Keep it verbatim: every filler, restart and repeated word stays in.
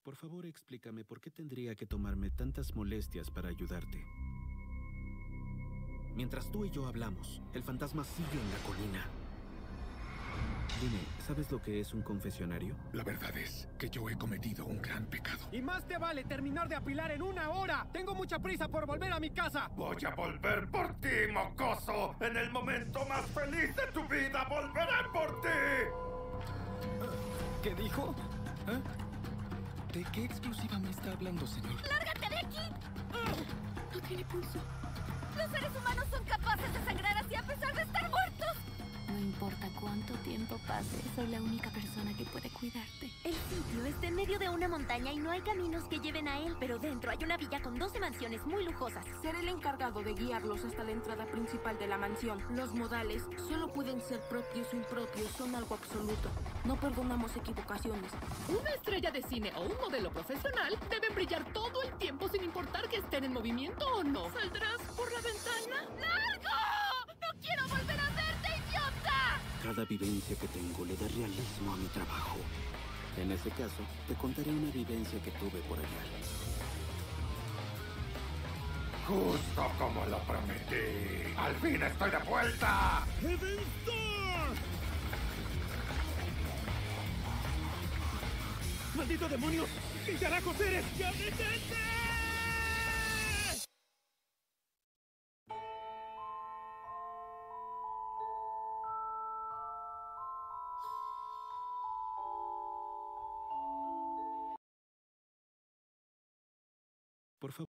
Por favor, explícame por qué tendría que tomarme tantas molestias para ayudarte. Mientras tú y yo hablamos, el fantasma sigue en la colina. Dime, ¿sabes lo que es un confesionario? La verdad es que yo he cometido un gran pecado. Y más te vale terminar de apilar en una hora. Tengo mucha prisa por volver a mi casa. Voy a volver por ti, mocoso. En el momento más feliz de tu vida, volveré por ti. ¿Qué dijo? ¿Eh? ¿De qué exclusiva me está hablando, señor? ¡Lárgate de aquí! No tiene pulso. Los seres humanos son capaces de sangrar así a pesar de estar muertos. No importa cuánto tiempo pase, soy la única persona que puede cuidarte. El sitio está en medio de una montaña y no hay caminos que lleven a él, pero dentro hay una villa con doce mansiones muy lujosas. Seré el encargado de guiarlos hasta la entrada principal de la mansión. Los modales solo pueden ser propios o impropios, son algo absoluto. No perdonamos equivocaciones. Una estrella de cine o un modelo profesional deben brillar todo el tiempo sin importar que estén en movimiento o no. ¿Saldrás por la ventana? ¡Largo! ¡No quiero volver a verte, idiota! Cada vivencia que tengo le da realismo a mi trabajo. En ese caso, te contaré una vivencia que tuve por allá. Justo como lo prometí. ¡Al fin estoy de vuelta! ¡Maldito demonio! ¿Qué carajos eres? ¡Ya detente! Por favor.